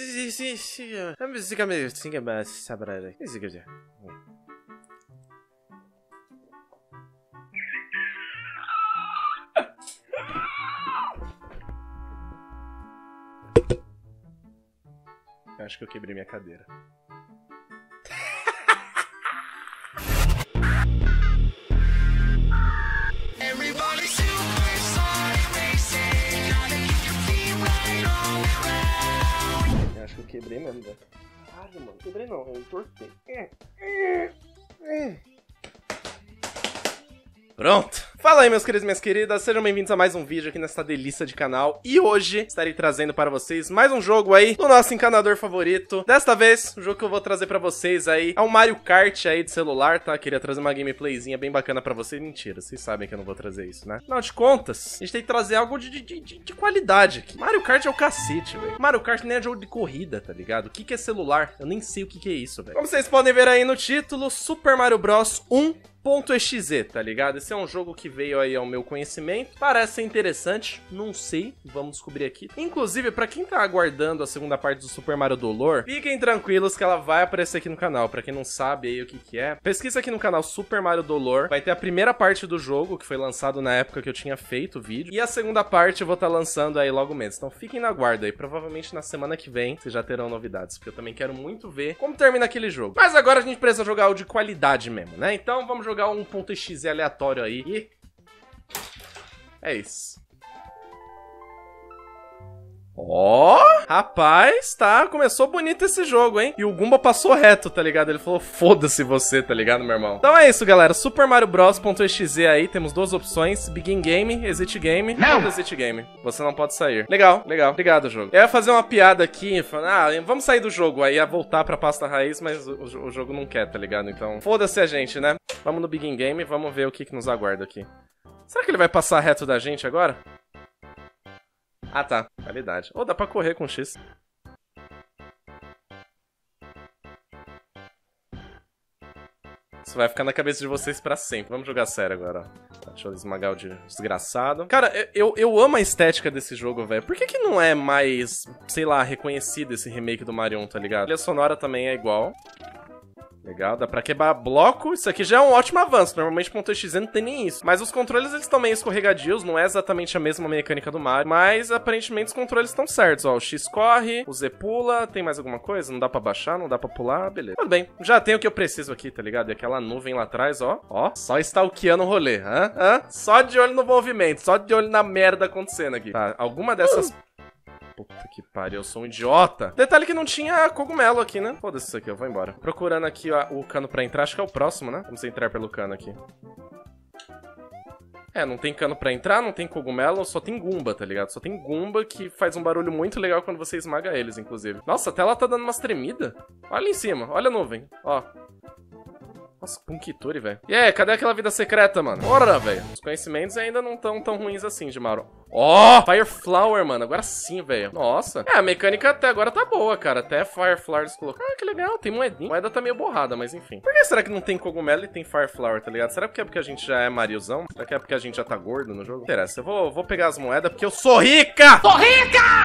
Eu acho que eu quebrei minha cadeira. Eu acho que eu quebrei mesmo, velho. Caralho, mano. Quebrei não, eu entortei. Pronto! Fala aí, meus queridos e minhas queridas, sejam bem-vindos a mais um vídeo aqui nessa delícia de canal. E hoje estarei trazendo para vocês mais um jogo aí do nosso encanador favorito. Desta vez, o jogo que eu vou trazer pra vocês aí é um Mario Kart aí de celular, tá? Queria trazer uma gameplayzinha bem bacana pra vocês. Mentira, vocês sabem que eu não vou trazer isso, né? Afinal de contas, a gente tem que trazer algo de qualidade aqui. Mario Kart é o cacete, velho. Mario Kart nem é jogo de corrida, tá ligado? O que é celular? Eu nem sei o que é isso, velho. Como vocês podem ver aí no título, Super Mario Bros 1.exe, tá ligado? Esse é um jogo que veio aí ao meu conhecimento. Parece ser interessante, não sei, vamos descobrir aqui. Inclusive, pra quem tá aguardando a segunda parte do Super Mario Dolor, fiquem tranquilos que ela vai aparecer aqui no canal. Pra quem não sabe aí o que é, pesquisa aqui no canal Super Mario Dolor. Vai ter a primeira parte do jogo, que foi lançado na época que eu tinha feito o vídeo. E a segunda parte eu vou estar lançando aí logo menos. Então fiquem na guarda aí, provavelmente na semana que vem vocês já terão novidades, porque eu também quero muito ver como termina aquele jogo. Mas agora a gente precisa jogar algo de qualidade mesmo, né? Então vamos jogar um .exe aleatório aí e é isso. Ó, rapaz, tá, começou bonito esse jogo, hein? E o Goomba passou reto, tá ligado? Ele falou, foda-se você, tá ligado, meu irmão? Então é isso, galera, Super Mario Bros.exe aí, temos duas opções, Begin Game, Exit Game, ou Exit Game. Você não pode sair. Legal, legal, obrigado, jogo. Eu ia fazer uma piada aqui, falando, vamos sair do jogo, aí ia voltar pra pasta raiz, mas o jogo não quer, tá ligado? Então, foda-se a gente, né? Vamos no Begin Game, vamos ver o que nos aguarda aqui. Será que ele vai passar reto da gente agora? Ah, tá. Qualidade. Ou dá pra correr com X. Isso vai ficar na cabeça de vocês pra sempre. Vamos jogar sério agora, ó. Deixa eu esmagar o desgraçado. Cara, eu amo a estética desse jogo, velho. Por que não é mais, sei lá, reconhecido esse remake do Mario 1, tá ligado? A trilha sonora também é igual. Legal, dá pra quebrar bloco. Isso aqui já é um ótimo avanço. Normalmente .exe não tem nem isso. Mas os controles, eles estão meio escorregadios. Não é exatamente a mesma mecânica do Mario. Mas, aparentemente, os controles estão certos. Ó, o X corre, o Z pula. Tem mais alguma coisa? Não dá pra baixar, não dá pra pular. Beleza. Tudo bem. Já tem o que eu preciso aqui, tá ligado? E aquela nuvem lá atrás, ó. Ó, só stalkeando o rolê. Só de olho no movimento. Só de olho na merda acontecendo aqui. Tá, alguma dessas... Puta que pariu, eu sou um idiota. Detalhe que não tinha cogumelo aqui, né? Foda-se isso aqui, eu vou embora. Procurando aqui o cano pra entrar, acho que é o próximo, né? Vamos entrar pelo cano aqui. É, não tem cano pra entrar, não tem cogumelo, só tem Goomba, tá ligado? Só tem Goomba que faz um barulho muito legal quando você esmaga eles, inclusive. Nossa, a tela tá dando umas tremidas. Olha em cima, olha a nuvem, ó. Nossa, Punkituri, velho. E aí, cadê aquela vida secreta, mano? Bora, velho. Os conhecimentos ainda não tão tão ruins assim de Mario. Ó, Fire Flower, mano. Agora sim, velho. Nossa. É, a mecânica até agora tá boa, cara. Até Fire Flower eles colocaram. Ah, que legal. Tem moedinha. A moeda tá meio borrada, mas enfim. Por que será que não tem cogumelo e tem Fire Flower, tá ligado? Será que é porque a gente já é Mariozão? Será que é porque a gente já tá gordo no jogo? Interessa. Eu vou pegar as moedas porque eu sou rica! Sou rica!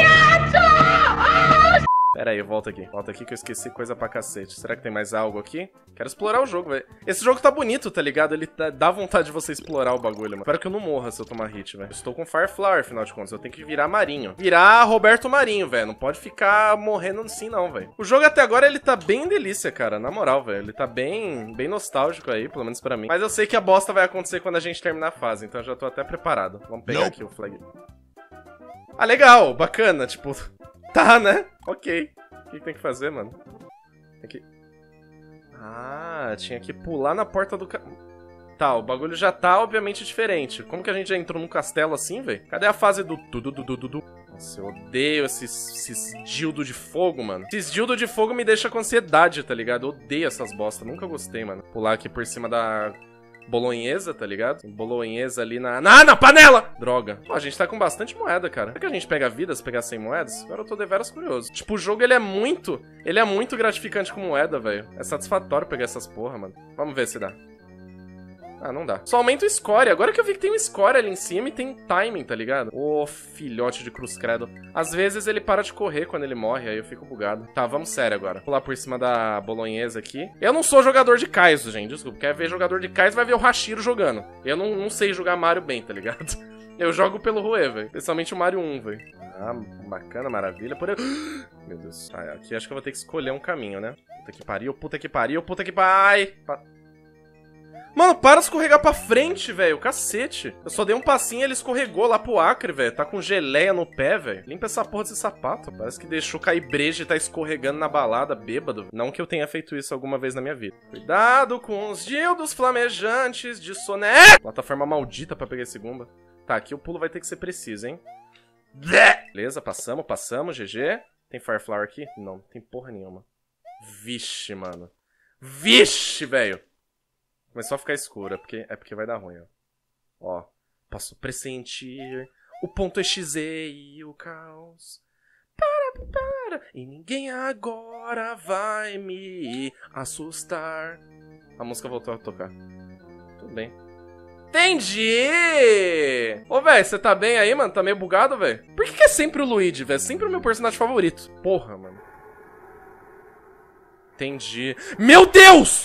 Pera aí, eu volto aqui. Volta aqui que eu esqueci coisa pra cacete. Será que tem mais algo aqui? Quero explorar o jogo, velho. Esse jogo tá bonito, tá ligado? Ele dá vontade de você explorar o bagulho, mano. Espero que eu não morra se eu tomar hit, velho. Estou com Fire Flower, afinal de contas. Eu tenho que virar Marinho. Virar Roberto Marinho, velho. Não pode ficar morrendo assim, não, velho. O jogo até agora, ele tá bem delícia, cara. Na moral, velho. Ele tá bem nostálgico aí, pelo menos pra mim. Mas eu sei que a bosta vai acontecer quando a gente terminar a fase. Então eu já tô até preparado. Vamos pegar aqui o flag. Ah, legal. Bacana. Tipo, tá, né? Ok. O que tem que fazer, mano? Tem que... Ah, tinha que pular na porta do... Tá, o bagulho já tá, obviamente, diferente. Como que a gente já entrou num castelo assim, velho? Cadê a fase do... Nossa, eu odeio esses dildo de fogo, mano. Esses dildo de fogo me deixam com ansiedade, tá ligado? Eu odeio essas bosta. Nunca gostei, mano. Pular aqui por cima da... bolonhesa, tá ligado? Bolonhesa ali na panela! Droga. Pô, a gente tá com bastante moeda, cara. Será que a gente pega vida se pegar 100 moedas? Agora eu tô deveras curioso. Tipo, o jogo, ele é muito gratificante com moeda, velho. É satisfatório pegar essas porra, mano. Vamos ver se dá. Ah, não dá. Só aumenta o score. Agora que eu vi que tem um score ali em cima e tem timing, tá ligado? Ô, filhote de cruz credo. Às vezes ele para de correr quando ele morre, aí eu fico bugado. Tá, vamos sério agora. Vou pular por cima da bolonhesa aqui. Eu não sou jogador de Kaizo, gente. Desculpa. Quer ver jogador de Kaizo, vai ver o Hashiro jogando. Eu não sei jogar Mario bem, tá ligado? Eu jogo pelo Rue, velho. Especialmente o Mario 1, velho. Ah, bacana, maravilha. Meu Deus. Ah, aqui acho que eu vou ter que escolher um caminho, né? Puta que pariu, puta que pariu, puta que pariu. Mano, para de escorregar pra frente, velho. Cacete. Eu só dei um passinho e ele escorregou lá pro Acre, velho. Tá com geleia no pé, velho. Limpa essa porra desse sapato. Parece que deixou cair breja e tá escorregando na balada, bêbado. Não que eu tenha feito isso alguma vez na minha vida. Cuidado com os dildos flamejantes de soné. Plataforma maldita pra pegar esse gumba. Tá, aqui o pulo vai ter que ser preciso, hein? Beleza, passamos, GG. Tem Fireflower aqui? Não, não tem porra nenhuma. Vixe, mano. Vixe, velho. Começou a ficar escura, porque vai dar ruim, ó. Ó, posso pressentir o ponto EXE e o caos. Para, e ninguém agora vai me assustar. A música voltou a tocar. Tudo bem. Entendi! Ô, velho, você tá bem aí, mano? Tá meio bugado, velho? Por que é sempre o Luigi, velho? Sempre o meu personagem favorito. Porra, mano. Entendi. Meu Deus!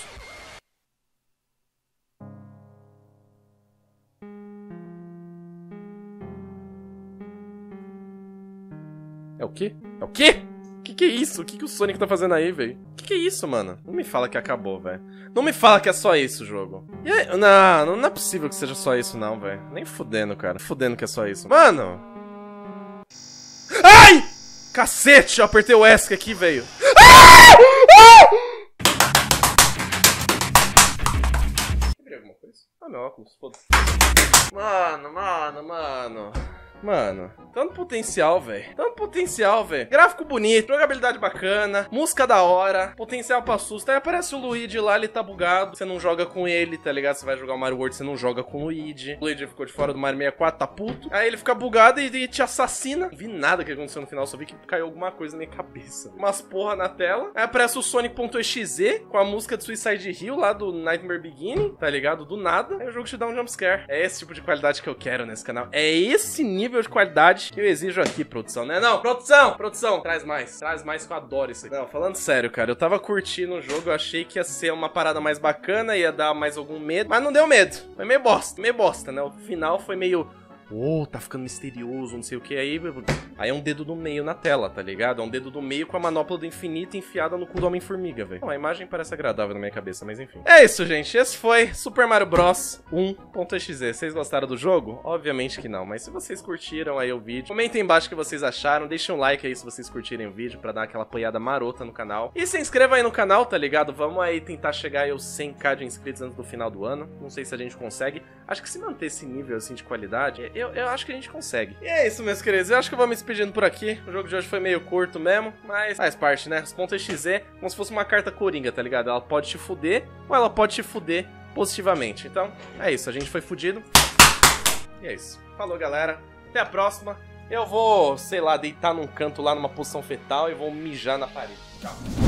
É o quê? É o quê? Que é isso? O que o Sonic tá fazendo aí, velho? Que é isso, mano? Não me fala que acabou, velho. Não me fala que é só isso o jogo. E aí? Não é possível que seja só isso, não, velho. Nem fudendo, cara. Fudendo que é só isso. Mano! Ai! Cacete! Eu apertei o ESC aqui, velho. Quebrei alguma coisa? Ah, meu óculos, foda-se. Mano, tanto potencial, velho. Gráfico bonito, jogabilidade bacana, música da hora, potencial pra susto. Aí aparece o Luigi lá, ele tá bugado. Você não joga com ele, tá ligado? Você vai jogar o Mario World, você não joga com o Luigi. O Luigi ficou de fora do Mario 64, tá puto. Aí ele fica bugado e te assassina. Não vi nada que aconteceu no final, só vi que caiu alguma coisa na minha cabeça. Umas porra na tela. Aí aparece o Sonic.exe com a música de Suicide Hill lá do Nightmare Beginning, tá ligado? Do nada. Aí o jogo te dá um jumpscare. É esse tipo de qualidade que eu quero nesse canal. É esse nível de qualidade que eu exijo aqui, produção, né? Não, produção, traz mais que eu adoro isso aqui. Não, falando sério, cara, eu tava curtindo o jogo, eu achei que ia ser uma parada mais bacana, ia dar mais algum medo, mas não deu medo, foi meio bosta, né? O final foi meio... tá ficando misterioso, não sei o que. Aí é um dedo do meio na tela, tá ligado? É um dedo do meio com a manopla do infinito enfiada no cu do Homem-Formiga, velho. A imagem parece agradável na minha cabeça, mas enfim. É isso, gente. Esse foi Super Mario Bros. 1.exe. Vocês gostaram do jogo? Obviamente que não, mas se vocês curtiram aí o vídeo, comentem embaixo o que vocês acharam. Deixem um like aí se vocês curtirem o vídeo pra dar aquela apoiada marota no canal. E se inscreva aí no canal, tá ligado? Vamos aí tentar chegar aí aos 100k de inscritos antes do final do ano. Não sei se a gente consegue. Acho que se manter esse nível assim de qualidade, eu acho que a gente consegue. E é isso, meus queridos. Eu acho que eu vou me despedindo por aqui. O jogo de hoje foi meio curto mesmo, mas faz parte, né? Os pontos .exe, como se fosse uma carta coringa, tá ligado? Ela pode te fuder ou ela pode te fuder positivamente. Então, é isso. A gente foi fudido. E é isso. Falou, galera. Até a próxima. Eu vou, sei lá, deitar num canto lá numa posição fetal e vou mijar na parede. Tchau.